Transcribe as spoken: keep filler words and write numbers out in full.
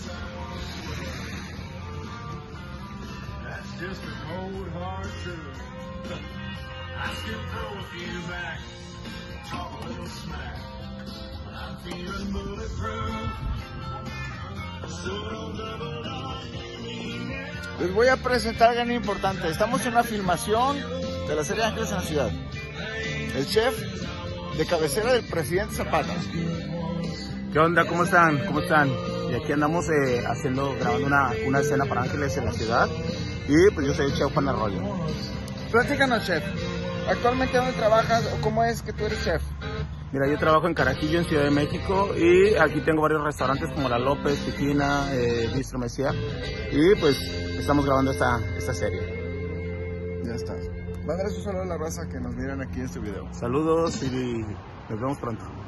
Just a cold hard truth. I still throw a few back, talk a little smack. I'm feeling bulletproof. So don't double on me. Les voy a presentar algo importante. Estamos en una filmación de la serie Ángeles en la Ciudad. El chef de cabecera del presidente Zapata. ¿Qué onda? ¿Cómo están? ¿Cómo están? Y aquí andamos eh, haciendo, grabando una, una escena para Ángeles en la Ciudad. Y pues yo soy el chef Juan Arroyo. Platícanos, chef. ¿Actualmente dónde trabajas o cómo es que tú eres chef? Mira, yo trabajo en Carajillo, en Ciudad de México, y aquí tengo varios restaurantes como La López, Tiquina, eh, Bistro Mesía, y pues estamos grabando esta, esta serie. Ya está. Mándales un saludo a la raza que nos miran aquí en este video. Saludos y nos vemos pronto.